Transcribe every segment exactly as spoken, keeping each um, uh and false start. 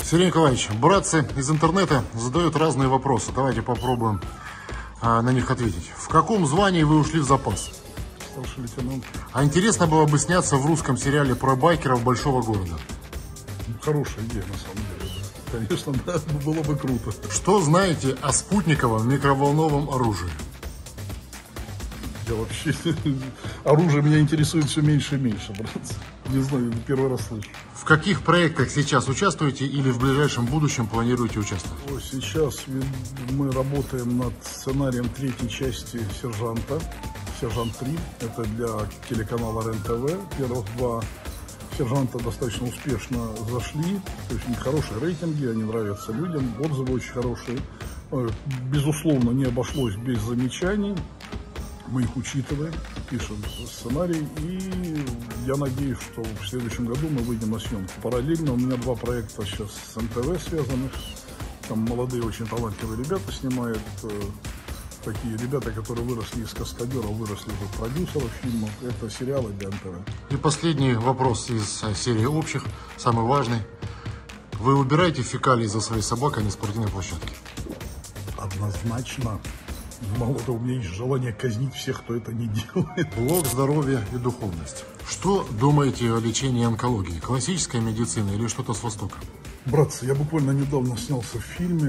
Сергей Николаевич, братцы из интернета задают разные вопросы. Давайте попробуем а, на них ответить. В каком звании вы ушли в запас? Старший лейтенант. А интересно было бы сняться в русском сериале про байкеров большого города. Хорошая идея, на самом деле. Да. Конечно, да, было бы круто. Что знаете о спутниковом микроволновом оружии? Я вообще... Оружие меня интересует все меньше и меньше, братцы. Не знаю, первый раз слышу. В каких проектах сейчас участвуете или в ближайшем будущем планируете участвовать? Сейчас мы работаем над сценарием третьей части «Сержанта». «Сержант три». Это для телеканала РЕН-ТВ. Первых два «Сержанта» достаточно успешно зашли. То есть у них хорошие рейтинги, они нравятся людям, отзывы очень хорошие. Безусловно, не обошлось без замечаний. Мы их учитываем, пишем сценарий, и я надеюсь, что в следующем году мы выйдем на съемку. Параллельно у меня два проекта сейчас с эн тэ вэ связанных. Там молодые, очень талантливые ребята снимают. Такие ребята, которые выросли из каскадеров, выросли из продюсеров фильмов. Это сериалы для эн тэ вэ. И последний вопрос из серии общих, самый важный. Вы убираете фекалии за своей собакой на спортивной площадке? Однозначно. Мало того, у меня есть желание казнить всех, кто это не делает. Блок здоровья и духовность. Что думаете о лечении онкологии? Классическая медицина или что-то с Востока? Братцы, я буквально недавно снялся в фильме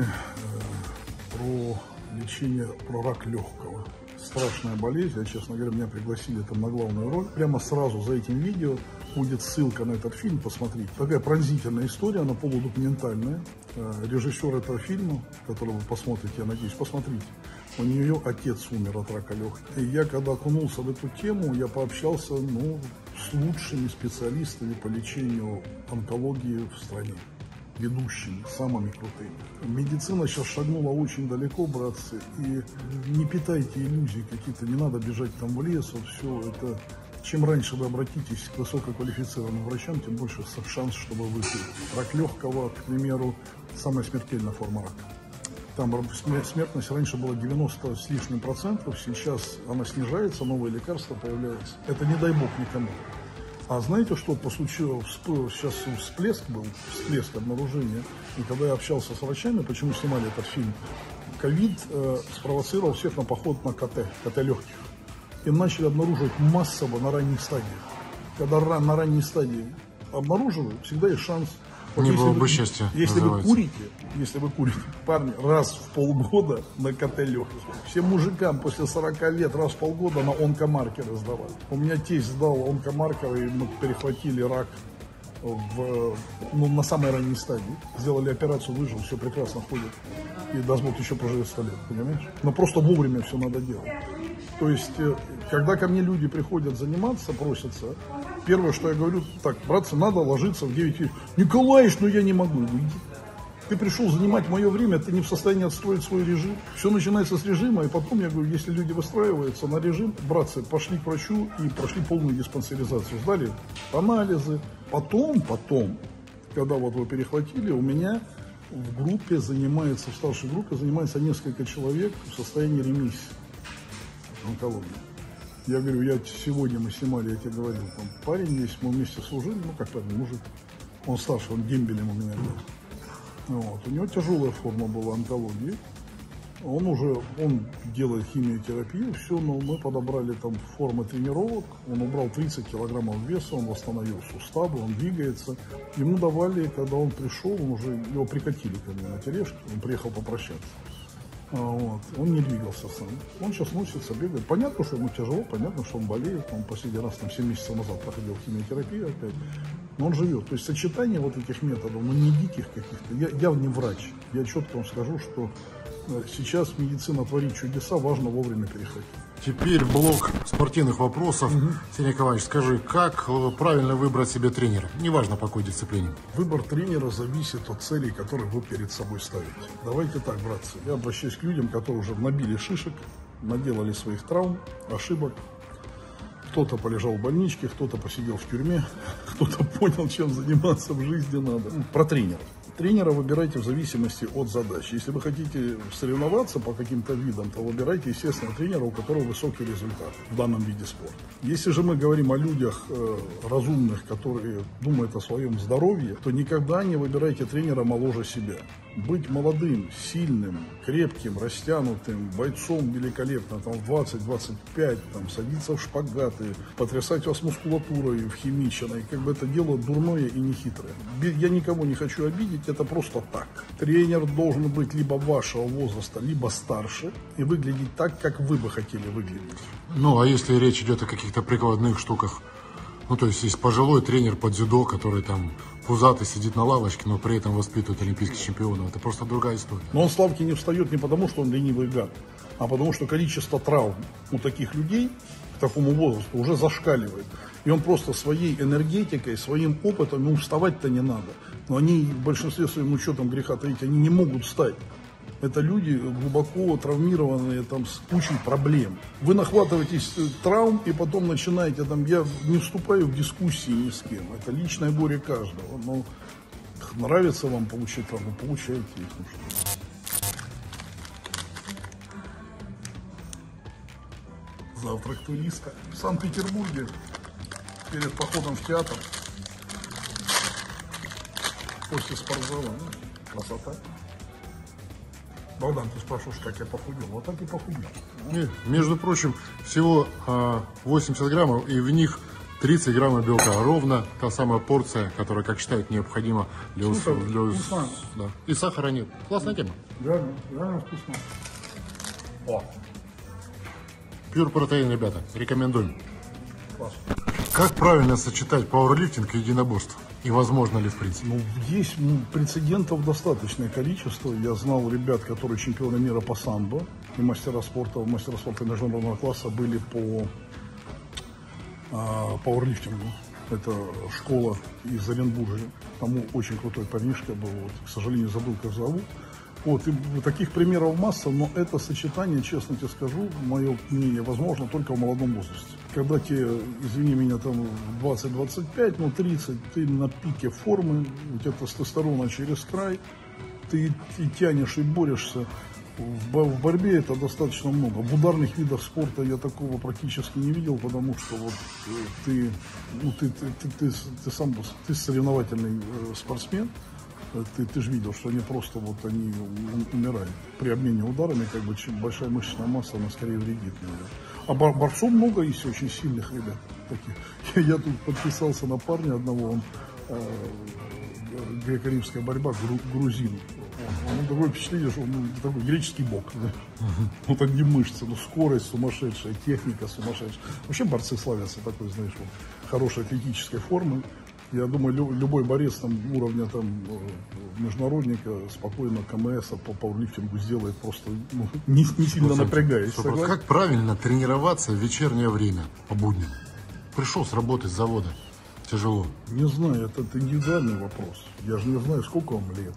э, про лечение, про рак легкого. Страшная болезнь. Я, честно говоря, меня пригласили там на главную роль. Прямо сразу за этим видео будет ссылка на этот фильм, посмотрите. Такая пронзительная история, она полудокументальная. Режиссер этого фильма, который вы посмотрите, я надеюсь, посмотрите. У нее отец умер от рака легких. И я, когда окунулся в эту тему, я пообщался ну, с лучшими специалистами по лечению онкологии в стране. Ведущими, самыми крутыми. Медицина сейчас шагнула очень далеко, братцы, и не питайте иллюзий какие-то, не надо бежать там в лес, вот все это. Чем раньше вы обратитесь к высококвалифицированным врачам, тем больше шанс, чтобы вы рак легкого, к примеру, самая смертельная форма рака. Там смертность раньше была девяносто с лишним процентов, сейчас она снижается, новые лекарства появляются. Это не дай бог никому. А знаете, что случилось? Сейчас всплеск был, всплеск обнаружения. И когда я общался с врачами, почему снимали этот фильм, ковид э, спровоцировал всех на поход на ка тэ, ка тэ легких. И начали обнаруживать массово на ранних стадиях. Когда ран, на ранней стадии обнаруживают, всегда есть шанс. Вот не было вы, бы счастья. Если вы курите, если вы курите, парни, раз в полгода на ка тэ легких. Всем мужикам после сорока лет раз в полгода на онкомаркеры сдавать. У меня тесть сдал онкомаркеры, и мы перехватили рак в, ну, на самой ранней стадии. Сделали операцию, выжил, все прекрасно ходит. И даст Бог еще проживет сто лет, понимаешь? Но просто вовремя все надо делать. То есть, когда ко мне люди приходят заниматься, просятся, первое, что я говорю, так, братцы, надо ложиться в девять вечера. Николаевич, ну я не могу. Ты пришел занимать мое время, ты не в состоянии отстроить свой режим. Все начинается с режима, и потом, я говорю, если люди выстраиваются на режим, братцы, пошли к врачу и прошли полную диспансеризацию, сдали анализы. Потом, потом, когда вот вы перехватили, у меня в группе занимается, в старшей группе занимается несколько человек в состоянии ремиссии онкологии. Я говорю, я сегодня мы снимали, я тебе говорил, там парень есть, мы вместе служили, ну как парень, мужик, он старший, он дембелем у меня был. Вот. У него тяжелая форма была онкологии, он уже, он делает химиотерапию, все, но мы подобрали там формы тренировок, он убрал тридцать килограммов веса, он восстановил суставы, он двигается. Ему давали, когда он пришел, он уже, его прикатили ко мне на тележке, он приехал попрощаться. Вот. Он не двигался сам. Он сейчас носится, бегает. Понятно, что ему тяжело, понятно, что он болеет. Он последний раз там семь месяцев назад проходил химиотерапию опять. Но он живет. То есть сочетание вот этих методов, но не диких каких-то. Я, я не врач. Я четко вам скажу, что сейчас медицина творит чудеса, важно вовремя перехватить. Теперь блок спортивных вопросов. Угу. Сергей Николаевич, скажи, как правильно выбрать себе тренера? Неважно, по какой дисциплине. Выбор тренера зависит от целей, которые вы перед собой ставите. Давайте так, братцы. Я обращаюсь к людям, которые уже набили шишек, наделали своих травм, ошибок. Кто-то полежал в больничке, кто-то посидел в тюрьме, кто-то понял, чем заниматься в жизни надо. Про тренера. Тренера выбирайте в зависимости от задач. Если вы хотите соревноваться по каким-то видам, то выбирайте, естественно, тренера, у которого высокий результат в данном виде спорта. Если же мы говорим о людях э, разумных, которые думают о своем здоровье, то никогда не выбирайте тренера моложе себя. Быть молодым, сильным, крепким, растянутым, бойцом великолепно, там, в двадцать-двадцать пять, там, садиться в шпагаты, потрясать вас мускулатурой в химичной, как бы это дело дурное и нехитрое. Я никого не хочу обидеть, это просто так. Тренер должен быть либо вашего возраста, либо старше и выглядеть так, как вы бы хотели выглядеть. Ну, а если речь идет о каких-то прикладных штуках? Ну, то есть есть пожилой тренер по дзюдо, который там пузатый сидит на лавочке, но при этом воспитывает олимпийских чемпионов. Это просто другая история. Но он с лавки не встает не потому, что он ленивый гад, а потому что количество травм у таких людей к такому возрасту уже зашкаливает. И он просто своей энергетикой, своим опытом, ну, вставать-то не надо. Но они в большинстве своем, ну, что там греха таить, они не могут встать. Это люди глубоко травмированные, там, с кучей проблем. Вы нахватываетесь травм и потом начинаете, там, я не вступаю в дискуссии ни с кем. Это личное горе каждого. Но нравится вам получить травму, получайте их. Завтрак туриста в Санкт-Петербурге перед походом в театр. После спортзала. Ну, красота. Богдан, ты спрашиваешь, как я похудел? Вот так и похудел. И, между прочим, всего а, восемьдесят граммов, и в них тридцать граммов белка. Ровно та самая порция, которая, как считают, необходима для усвоения. Да. И сахара нет. Классная тема. Реально, реально вкусно. О. Pure Protein, ребята, рекомендуем. Класс. Как правильно сочетать пауэрлифтинг и единоборство? И возможно ли в принципе? Ну, есть ну, прецедентов достаточное количество. Я знал ребят, которые чемпионы мира по самбо и мастера спорта, мастера спорта международного класса были по а, пауэрлифтингу. Это школа из Оренбурга. Там очень крутой парнишка был. Вот, к сожалению, забыл, как зовут. Вот, и таких примеров масса, но это сочетание, честно тебе скажу, мое мнение, возможно только в молодом возрасте. Когда тебе, извини меня, там двадцать-двадцать пять, ну тридцать, ты на пике формы, у тебя тестостерона через край, ты и тянешь, и борешься. В, в борьбе это достаточно много. В ударных видах спорта я такого практически не видел, потому что вот ты, ну, ты, ты, ты, ты, ты сам ты соревновательный спортсмен. Ты, ты же видел, что они просто вот они умирают при обмене ударами, как бы чем большая мышечная масса, она скорее вредит. А бор борцов много есть очень сильных ребят таких. Я, я тут подписался на парня одного, он э, греко-римская борьба, гру, грузин. Он, он такое впечатление, что он ну, такой греческий бог. Да? Вот одни мышцы, ну скорость сумасшедшая, техника сумасшедшая. Вообще борцы славятся такой, знаешь, вот, хорошей атлетической формы. Я думаю, любой борец там, уровня там, международника спокойно КМС по пауэрлифтингу сделает, просто ну, не, не сильно напрягаясь. Как правильно тренироваться в вечернее время по будням? Пришел с работы, с завода. Тяжело. Не знаю, это, это индивидуальный вопрос. Я же не знаю, сколько вам лет.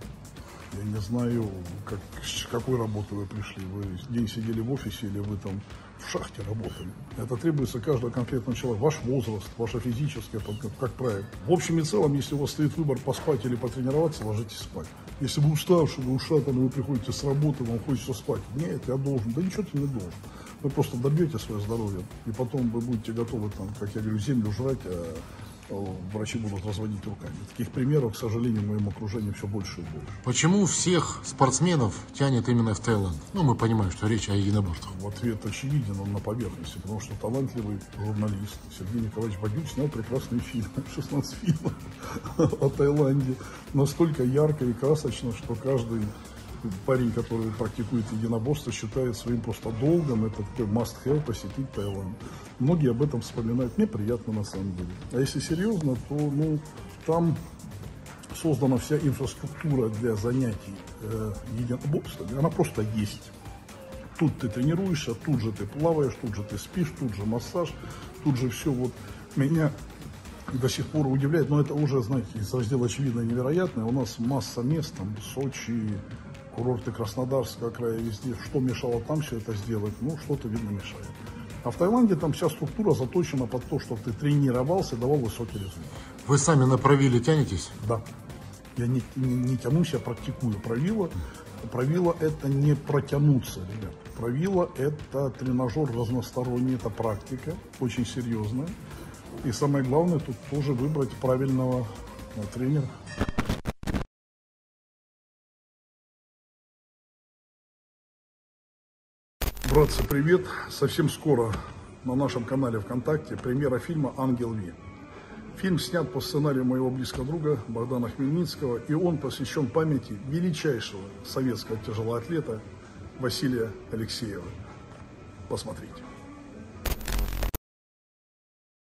Я не знаю, как, с какой работы вы пришли. Вы день сидели в офисе или вы там в шахте работали. Это требуется каждого конкретного человека. Ваш возраст, ваша физическая подготовка, как правильно. В общем и целом, если у вас стоит выбор поспать или потренироваться, ложитесь спать. Если вы уставший, вы ушатаны, вы приходите с работы, вам хочется спать. Нет, я должен. Да ничего ты не должен. Вы просто добьете свое здоровье. И потом вы будете готовы, там, как я говорю, землю жрать, а врачи будут разводить руками. Таких примеров, к сожалению, в моем окружении все больше и больше. Почему всех спортсменов тянет именно в Таиланд? Ну, мы понимаем, что речь о единоборствах. В ответ очевиден, он на поверхности, потому что талантливый журналист Сергей Николаевич Бадюк снял прекрасный фильм, шестнадцать фильмов о Таиланде. Настолько ярко и красочно, что каждый парень, который практикует единоборство, считает своим просто долгом, это такой must-have посетить Таиланд. Многие об этом вспоминают, мне приятно на самом деле. А если серьезно, то ну, там создана вся инфраструктура для занятий э, единоборством, она просто есть. Тут ты тренируешься, тут же ты плаваешь, тут же ты спишь, тут же массаж, тут же все вот меня до сих пор удивляет, но это уже, знаете, из раздела очевидно невероятное. У нас масса мест, там, Сочи, курорты Краснодарского края, везде. Что мешало там все это сделать? Ну, что-то, видно, мешает. А в Таиланде там вся структура заточена под то, чтобы ты тренировался, давал высокий результат. Вы сами на правиле тянетесь? Да. Я не, не, не тянусь, я практикую правила. Правило это не протянуться, ребят. Правило это тренажер разносторонний, это практика, очень серьезная. И самое главное, тут тоже выбрать правильного ну, тренера. Братцы, привет! Совсем скоро на нашем канале ВКонтакте премьера фильма «Ангел Ви». Фильм снят по сценарию моего близкого друга Богдана Хмельницкого, и он посвящен памяти величайшего советского тяжелоатлета Василия Алексеева. Посмотрите.